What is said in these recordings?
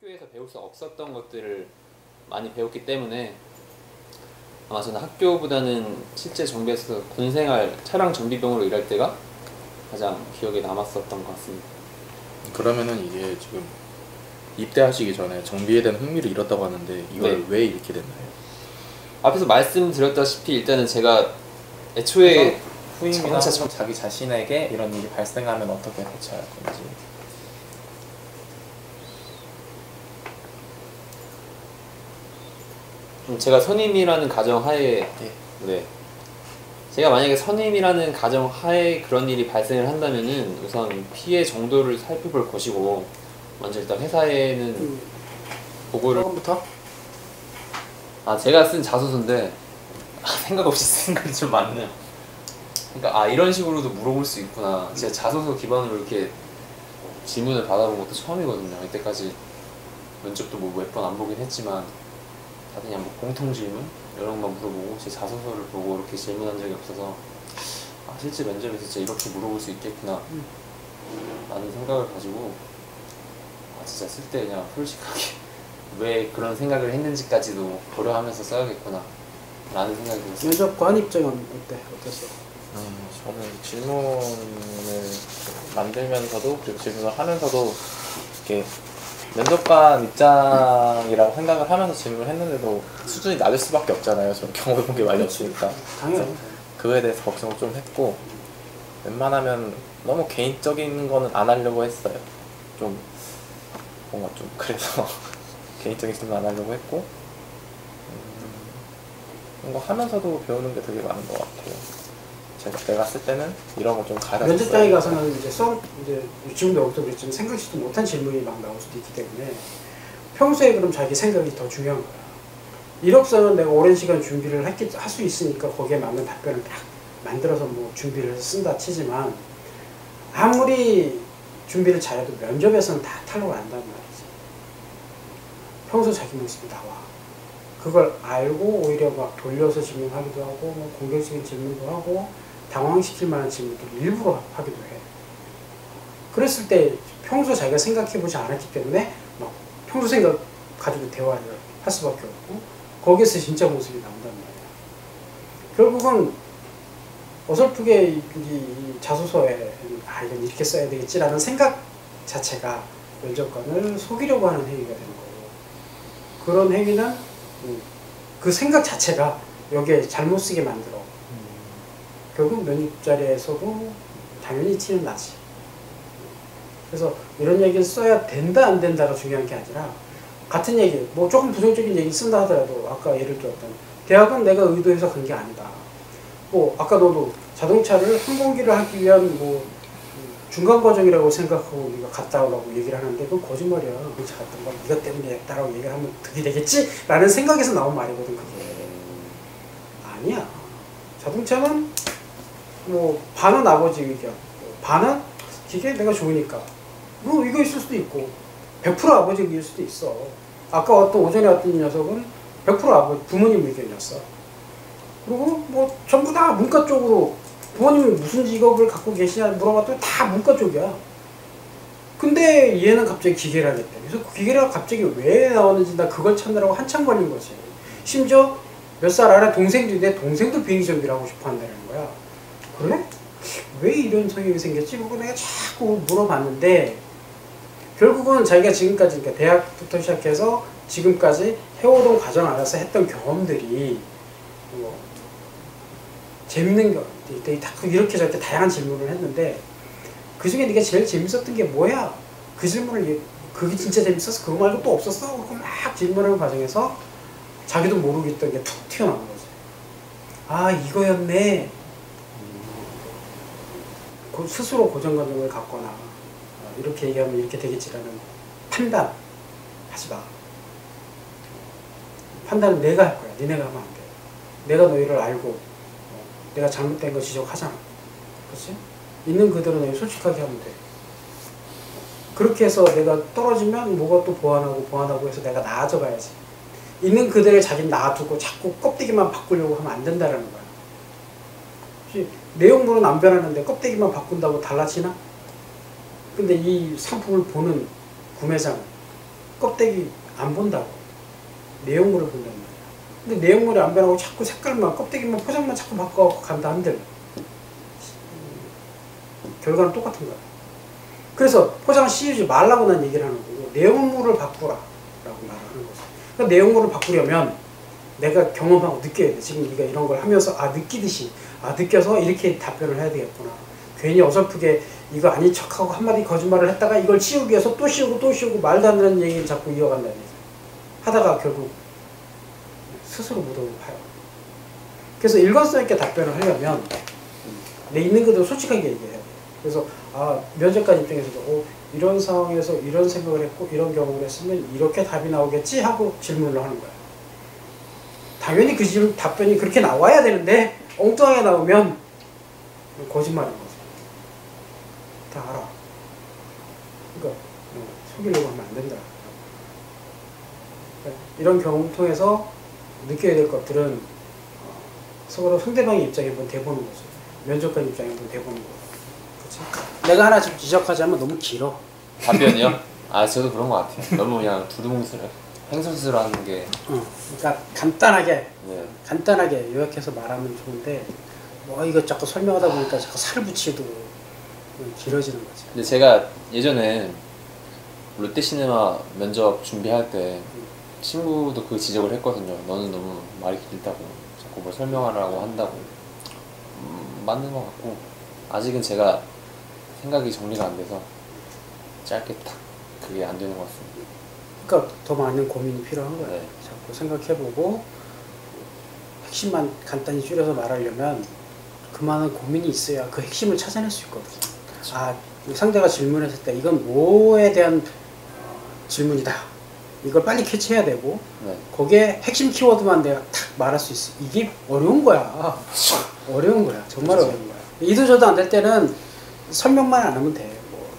학교에서 배울 수 없었던 것들을 많이 배웠기 때문에 아마 저는 학교보다는 실제 정비에서 군생활 차량 정비병으로 일할 때가 가장 기억에 남았었던 것 같습니다. 그러면은 이게 지금 입대하시기 전에 정비에 대한 흥미를 잃었다고 하는데 이걸 네. 왜 잃게 됐나요? 앞에서 말씀드렸다시피 일단은 제가 애초에 후임이나 자기 자신에게 이런 일이 발생하면 어떻게 대처할 건지. 제가 선임이라는 가정 하에 네. 제가 만약에 선임이라는 가정 하에 그런 일이 발생을 한다면은 우선 피해 정도를 살펴볼 것이고 먼저 일단 회사에는 보고를 처음부터? 제가 쓴 자소서인데 생각 없이 쓴 게 좀 많네요. 그러니까 이런 식으로도 물어볼 수 있구나. 제가 자소서 기반으로 이렇게 질문을 받아본 것도 처음이거든요. 이때까지 면접도 뭐 몇 번 안 보긴 했지만 다들 그냥 뭐 공통 질문 이런 것만 물어보고 제 자소서를 보고 이렇게 질문한 적이 없어서 실제 면접에서 진짜 이렇게 물어볼 수 있겠구나 라는 생각을 가지고 진짜 쓸 때 그냥 솔직하게 왜 그런 생각을 했는지까지도 고려하면서 써야겠구나 라는 생각이 들었어요. 면접관 입장은 어땠어? 저는 질문을 만들면서도 그리고 질문을 하면서도 이렇게 면접관 입장이라고 생각을 하면서 질문을 했는데도 수준이 낮을 수밖에 없잖아요. 저는 경험해본 게 많이 없으니까. 당연히. 그거에 대해서 걱정을 좀 했고 웬만하면 너무 개인적인 거는 안 하려고 했어요. 좀 뭔가 좀 그래서 개인적인 질문 안 하려고 했고 뭔가 하면서도 배우는 게 되게 많은 것 같아요. 내가 쓸 때는 이런 거 좀 가르쳐. 면접장에 가서는 이제 지금도 여기서 그랬지만 생각지도 못한 질문이 막 나올 수도 있기 때문에 평소에 그럼 자기 생각이 더 중요한 거야. 이력서는 내가 오랜 시간 준비를 할 수 있으니까 거기에 맞는 답변을 딱 만들어서 뭐 준비를 해서 쓴다 치지만 아무리 준비를 잘해도 면접에서는 다 탈로가 난단 말이지. 평소 자기 모습이 나와. 그걸 알고 오히려 막 돌려서 질문하기도 하고 뭐 공격적인 질문도 하고 당황시킬 만한 질문들을 일부러 하기도 해. 그랬을 때 평소 자기가 생각해보지 않았기 때문에 막 평소 생각 가지고 대화를 할 수밖에 없고 거기에서 진짜 모습이 나온단 말이야. 결국은 어설프게 이 자소서에 이건 이렇게 써야 되겠지라는 생각 자체가 면접관을 속이려고 하는 행위가 되는 거고, 그런 행위는 그 생각 자체가 여기에 잘못 쓰게 만들어. 결국 면접 자리에서도 당연히 티는 나지. 그래서 이런 얘기를 써야 된다 안 된다가 중요한 게 아니라 같은 얘기, 뭐 조금 부정적인 얘기 쓴다 하더라도 아까 예를 들었던 대학은 내가 의도해서 간 게 아니다. 뭐 아까 너도 자동차를 항공기를 하기 위한 뭐 중간 과정이라고 생각하고 우리가 갔다 오라고 얘기를 하는데 그건 거짓말이야. 자동차 갔던 걸 이것 때문에 했다라고 얘기를 하면 그게 되겠지? 라는 생각에서 나온 말이거든 그게. 아니야. 자동차는 뭐 반은 아버지 의견, 반은 기계 내가 좋으니까 뭐 이거 있을 수도 있고 100% 아버지 의견일 수도 있어. 아까 오전에 왔던 녀석은 100% 아버지 부모님 의견이었어. 그리고 뭐 전부 다 문과 쪽으로 부모님은 무슨 직업을 갖고 계시냐 물어봤더니 다 문과 쪽이야. 근데 얘는 갑자기 기계를 하겠대. 그래서 기계가 갑자기 왜 나왔는지 나 그걸 찾느라고 한참 걸린 거지. 심지어 몇 살 아래 동생도 있는데 동생도 비행기정비를 하고 싶어 한다는 거야. 그래? 왜 이런 성향이 생겼지? 그거 내가 자꾸 물어봤는데 결국은 자기가 지금까지 그러니까 대학부터 시작해서 지금까지 해오던 과정 안에서 했던 경험들이 뭐 재밌는 거 이렇게 저렇게 다양한 질문을 했는데 그 중에 네가 제일 재밌었던 게 뭐야? 그 질문을 그게 진짜 재밌었어? 그거 말고 또 없었어? 그렇게 막 질문하는 과정에서 자기도 모르겠던 게 툭 튀어나온 거지. 이거였네. 스스로 고정관념을 갖거나 이렇게 얘기하면 이렇게 되겠지라는 판단 하지 마. 판단은 내가 할 거야. 니네가 하면 안 돼. 내가 너희를 알고 내가 잘못된 거 지적하잖아. 그렇지? 있는 그대로 너희 솔직하게 하면 돼. 그렇게 해서 내가 떨어지면 뭐가 또 보완하고 해서 내가 나아져 가야지. 있는 그대로 자기는 놔두고 자꾸 껍데기만 바꾸려고 하면 안 된다라는 거야. 내용물은 안 변하는데 껍데기만 바꾼다고 달라지나? 근데 이 상품을 보는 구매자는 껍데기 안 본다고. 내용물을 본단 말이야. 근데 내용물이 안 변하고 자꾸 색깔만, 껍데기만, 포장만 자꾸 바꿔 간다 한들 결과는 똑같은 거야. 그래서 포장을 씌우지 말라고 난 얘기를 하는 거고, 내용물을 바꾸라 라고 말을 하는 거지. 그러니까 내용물을 바꾸려면 내가 경험하고 느껴야 돼. 지금 네가 이런 걸 하면서 느끼듯이 느껴서 이렇게 답변을 해야 되겠구나. 괜히 어설프게 이거 아닌 척하고 한마디 거짓말을 했다가 이걸 치우기 위해서 또 씌우고 또 씌우고 말도 안 되는 얘기를 자꾸 이어간다는 얘기 하다가 결국 스스로 무덤을 파요. 그래서 일관성 있게 답변을 하려면 내 있는 그대로 솔직하게 얘기해야 돼. 그래서 면접관 입장에서도 이런 상황에서 이런 생각을 했고 이런 경험을 했으면 이렇게 답이 나오겠지 하고 질문을 하는 거야. 당연히 그 질문 답변이 그렇게 나와야 되는데 엉뚱하게 나오면 거짓말인 거지. 다 알아. 그러니까 속이려고 하면 안 된다. 이런 경험을 통해서 느껴야 될 것들은 서로 상대방의 입장에 한번 대보는 거죠. 면접관 입장에 한번 대보는 거죠. 그치? 내가 하나 좀 지적하자면 너무 길어. 답변이요? 저도 그런 것 같아요. 너무 그냥 두루뭉술해. 횡설수설하는 게. 그러니까 간단하게 요약해서 말하면 좋은데 이거 자꾸 설명하다 보니까 자꾸 살을 붙이도 길어지는 거지. 근데 제가 예전에 롯데시네마 면접 준비할 때 친구도 그 지적을 했거든요. 너는 너무 말이 길다고 자꾸 뭘 설명하라고 한다고. 맞는 것 같고 아직은 제가 생각이 정리가 안 돼서 짧게 딱 그게 안 되는 것 같습니다. 그러니까 더 많은 고민이 필요한 거야. 네. 자꾸 생각해보고 핵심만 간단히 줄여서 말하려면 그만한 고민이 있어야 그 핵심을 찾아낼 수 있거든. 상대가 질문했을 때 이건 뭐에 대한 질문이다. 이걸 빨리 캐치해야 되고 네. 거기에 핵심 키워드만 내가 탁 말할 수 있어. 이게 어려운 거야. 어려운 거야. 정말 그렇죠. 어려운 거야. 이도저도 안 될 때는 설명만 안 하면 돼.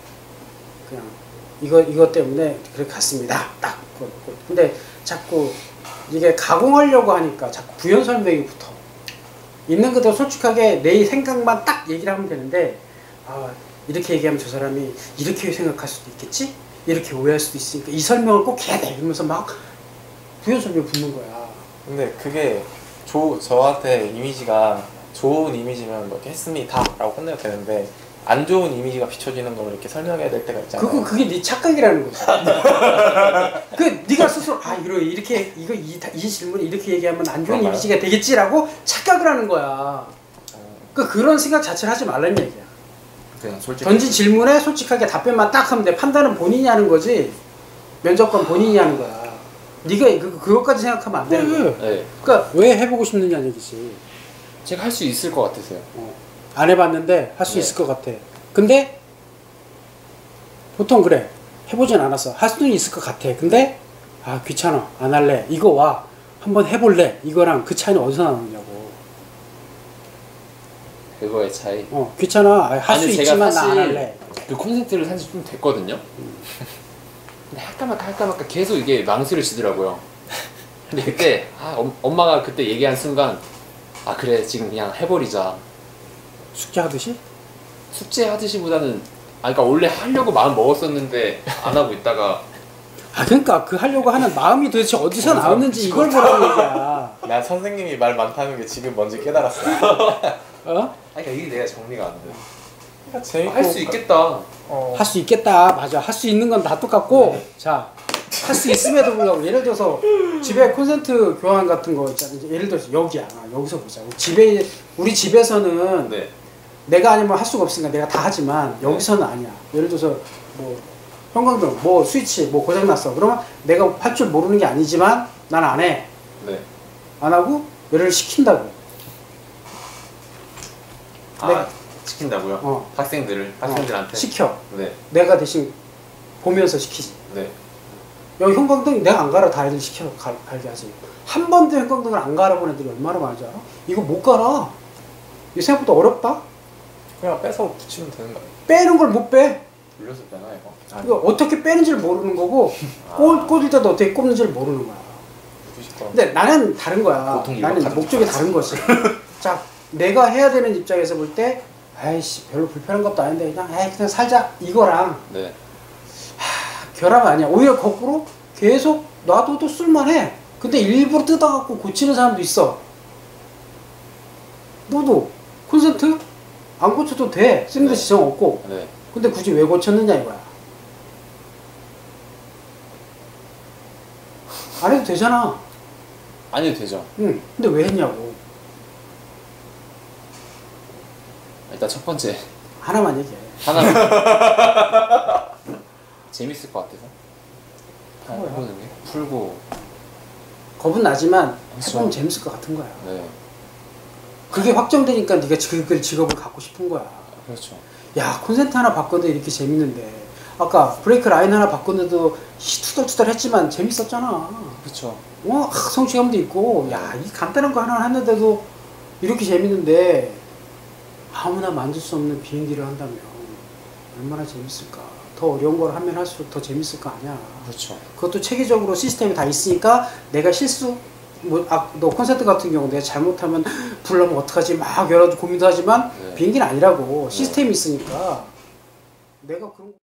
그냥 이거 때문에 그렇게 갔습니다. 딱. 근데 자꾸 이게 가공하려고 하니까 자꾸 부연 설명이 붙어. 있는 그대로 솔직하게 내 생각만 딱 얘기를 하면 되는데 이렇게 얘기하면 저 사람이 이렇게 생각할 수도 있겠지? 이렇게 오해할 수도 있으니까 이 설명을 꼭 해야 돼. 이러면서 막 부연 설명이 붙는 거야. 근데 그게 저한테 이미지가 좋은 이미지면 뭐 이렇게 했습니다 라고 끝내도 되는데 안 좋은 이미지가 비춰지는 걸 이렇게 설명해야 될 때가 있잖아요. 그게 네 착각이라는 거지. 네가 스스로 이렇게 이 질문에 이렇게 얘기하면 안 좋은 이미지가 되겠지라고 착각을 하는 거야. 그런 생각 자체를 하지 말라는 얘기야. 그냥 솔직히 던진 질문에 솔직하게 답변만 딱 하면 돼. 판단은 본인이 하는 거지. 면접관 본인이 하는 거야. 네가 그것까지 생각하면 안 되는 거야. 네. 그러니까 왜 해보고 싶느냐는 얘기지. 제가 할 수 있을 것 같아서요. 안 해봤는데 할 수 있을 것 같아. 근데 보통 그래. 해보진 않았어. 할 수는 있을 것 같아. 근데 귀찮아. 안 할래. 이거 와. 한번 해볼래. 이거랑 그 차이는 어디서 나오느냐고. 그거의 차이. 귀찮아. 할 수 있지만 나 안 할래. 그 콘센트를 산지 좀 됐거든요. 근데 할까 말까 계속 이게 망설여 지더라고요. 근데 그때 엄마가 그때 얘기한 순간 그래 지금 그냥 해버리자. 숙제하듯이? 숙제하듯이보다는 그러니까 원래 하려고 마음 먹었었는데 안 하고 있다가 그러니까 그 하려고 하는 마음이 도대체 어디서 나왔는지 이걸 보라는 얘기야. 나 선생님이 말 많다는 게 지금 뭔지 깨달았어. 그러니까 이게 내가 정리가 안 돼. 재밌고 할 수 있겠다. 할 수 있겠다. 맞아. 할 수 있는 건 다 똑같고 자, 할 수 있음에도 불구하고 예를 들어서 집에 콘센트 교환 같은 거 있잖아. 예를 들어서 여기야. 여기서 보자. 우리 집에서는 네. 내가 아니면 할 수가 없으니까 내가 다 하지만 여기서는 아니야. 예를 들어서 뭐 형광등, 뭐 스위치 뭐 고장 났어. 그러면 내가 할 줄 모르는 게 아니지만 난 안 해. 네. 안 하고 얘를 시킨다고. 시킨다고요? 학생들한테 시켜. 네. 내가 대신 보면서 시키지. 네. 여기 형광등 내가 안 갈아. 다 애들 시켜 갈게 하지. 한 번도 형광등을 안 갈아본 애들이 얼마나 많은지 알아? 이거 못 갈아. 이거 생각보다 어렵다. 그냥 빼서 붙이면 되는 거야. 빼는 걸 못 빼. 눌려서 되나 이거? 이거 어떻게 빼는지를 모르는 거고 꽂을 때도 어떻게 꼽는지를 모르는 거야. 근데 나는 다른 거야. 나는 목적이 다른 거지. 자, 내가 해야 되는 입장에서 볼 때 아이씨 별로 불편한 것도 아닌데 그냥 살자 이거랑 네. 결합 아니야. 오히려 거꾸로 계속 놔둬도 쓸만해. 근데 일부러 뜯어갖고 고치는 사람도 있어. 너도 콘센트 안 고쳐도 돼. 쓰는데 네. 지장 없고. 네. 근데 굳이 왜 고쳤느냐 이거야. 안 해도 되잖아. 안 해도 되죠. 응. 근데 왜 했냐고. 일단 첫 번째 하나만 얘기해. 하나 재밌을 것 같아서 뭐야? 해보는 게 풀고. 겁은 나지만 그쵸. 해보면 재밌을 것 같은 거야. 네. 그게 확정되니까 네가 그 직업을 갖고 싶은 거야. 그렇죠. 야, 콘센트 하나 바꿨는데 이렇게 재밌는데. 아까 브레이크 라인 하나 바꿨는데도 투덜투덜 했지만 재밌었잖아. 그렇죠. 성취감도 있고, 야, 이 간단한 거 하나 했는데도 이렇게 재밌는데 아무나 만들 수 없는 비행기를 한다면 얼마나 재밌을까. 더 어려운 걸 하면 할수록 더 재밌을 거 아니야. 그렇죠. 그것도 체계적으로 시스템이 다 있으니까 내가 실수, 너 콘센트 같은 경우 내가 잘못하면 불나면 어떡하지 막 여러 고민도 하지만 네. 비행기는 아니라고 시스템이 있으니까 내가 그런